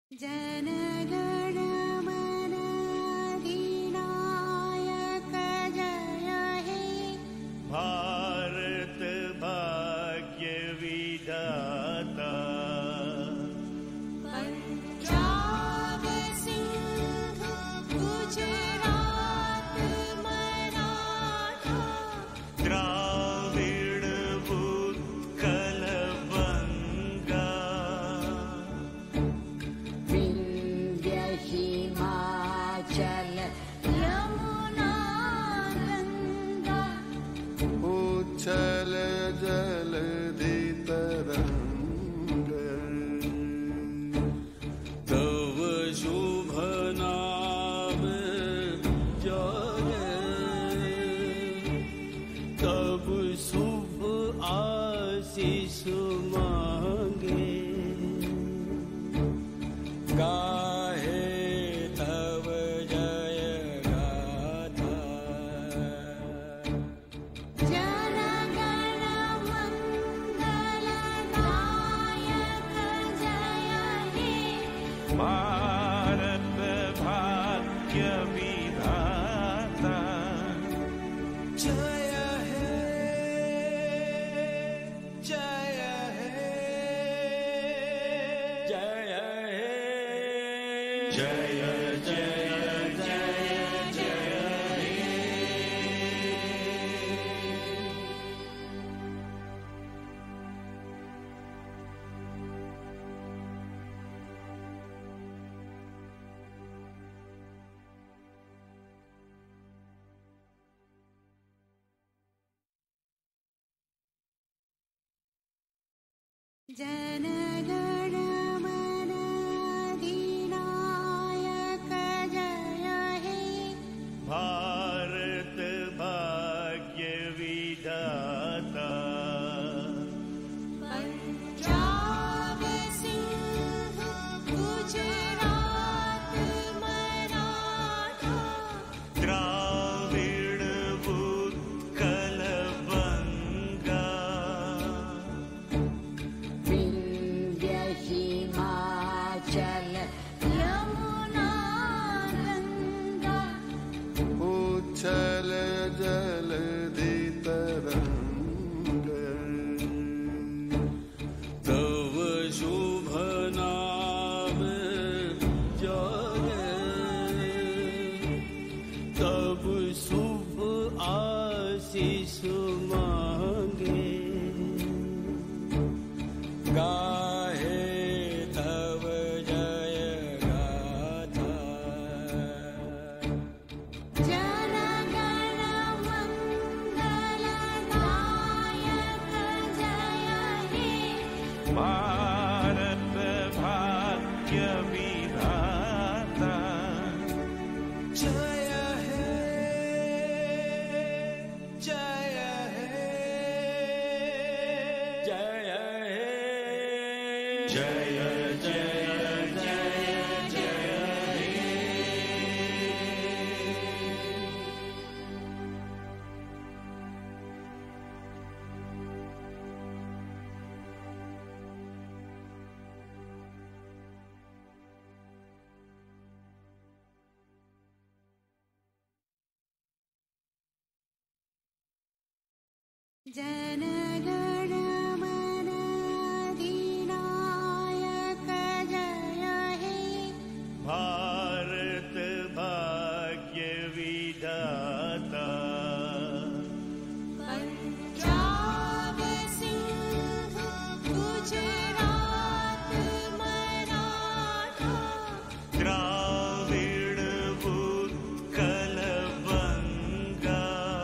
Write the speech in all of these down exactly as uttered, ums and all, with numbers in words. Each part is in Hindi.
जनगण मन अधिनायक जय हे भारत भाग्य विधाता। पंजाब सिंध गुजरात मराठा द्राविड़ उत्कल बंगा विंध्य हिमाचल यमुना गंगा उच्छल जलधि तरंग तव शुभ नाम जय तब शुभ आशीष मांगे गाहे तव जय गाथा। जनगण मंगलदायक जय हे भारत भाग्य विधाता। जय हे जय हे जय हे जय जय जय जय हे। जनगण मन अधिनायक जय हे भारत भाग्य विधाता। पंजाब सिंध गुजरात मराठा द्राविड़ उत्कल बंगा विंध्य हिमाचल यमुना गंगा उच्छल जलधि तरंग तव शुभ नाम जय तब शुभ आशीष मांगे गाहे तव जय गाथा। जनगण मंगलदायक जय हे भारत भाग्य विधाता। जय हे जय हे जय हे जय जय जय जय हे। जनगण मन अधिनायक जय हे भारत भाग्य विधाता। पंजाब सिंध गुजरात मराठा द्राविड़ उत्कल बंगा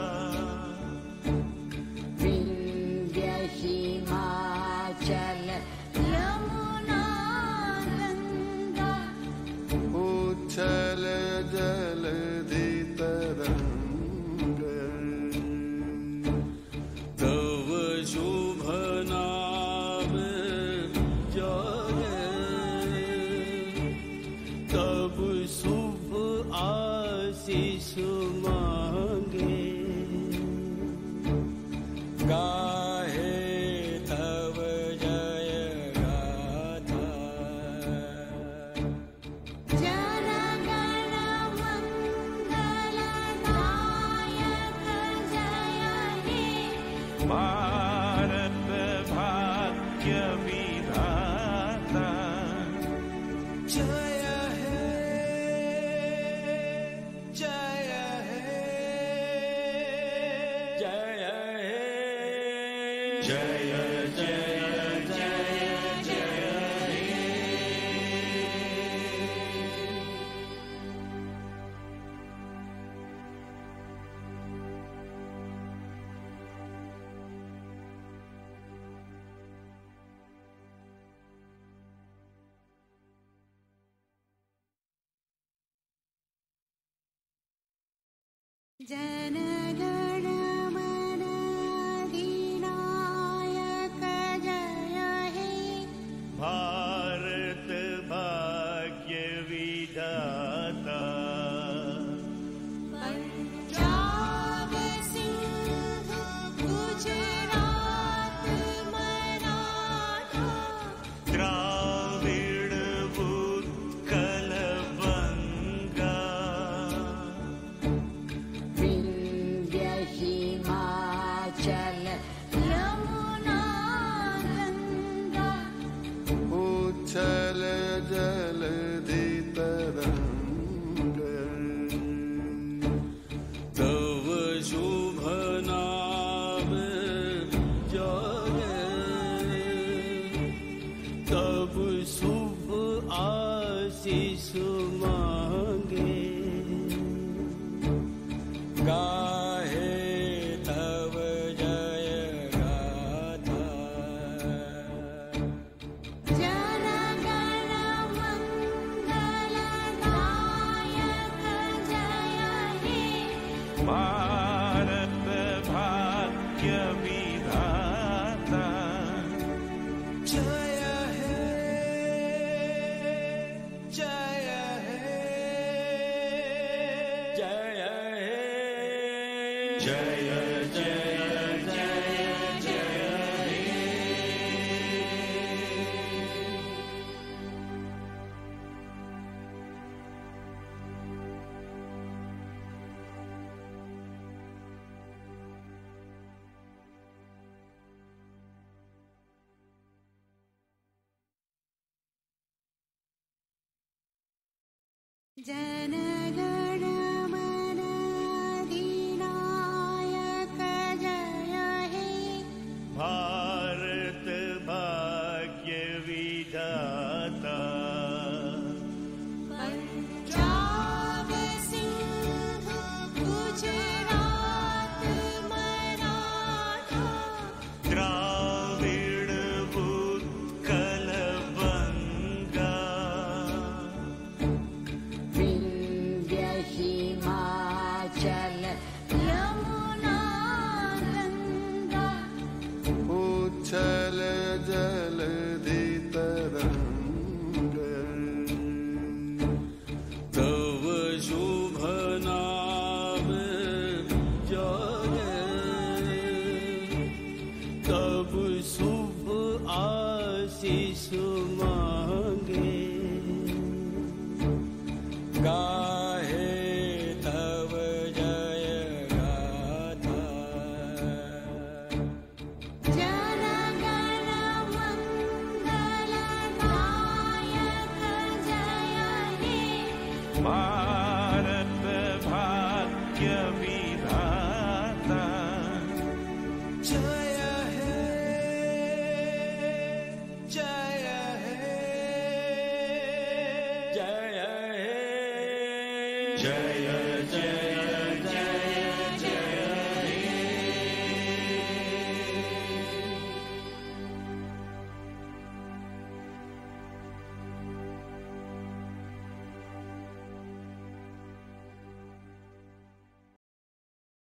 विंध्य हिमाचल यमुना गंगा उच्छल जलधि तरंग तव शुभ नाम जय तब शुभ आशीष मांगे गाहे तव जय गाथा। जय हे जय हे जय हे जय जय जय जय हे। जनगण मन अधिनायक जय हे भारत भाग्य विधाता पंजाब सिंध गुजरात मराठा द्राविड उत्कल बंगा विंध्य हिमाचल यमुना गंगा उच्छल जलधि तरंग तव शुभ नाम जय तब शुभ आशीष मांगे गाहे तव जय गाथा जनगण मंगलदायक जय हे भारत भाग्य विधाता जय हे जय हे जय हे जय जय जय जय हे। जनगण मन अधिनायक जय हे भारत भाग्य विधाता पंजाब सिंध गुजरात मराठा द्राविड उत्कल बंगा विंध्य हिमाचल यमुना गंगा उच्छल जलधि तरंग तव शुभ नाम जय तब शुभ आशीष मांगे गाहे तव जय गाथा जनगण मंगलदायक जय हे भारत भाग्य विधाता जय हे जय हे जय हे जय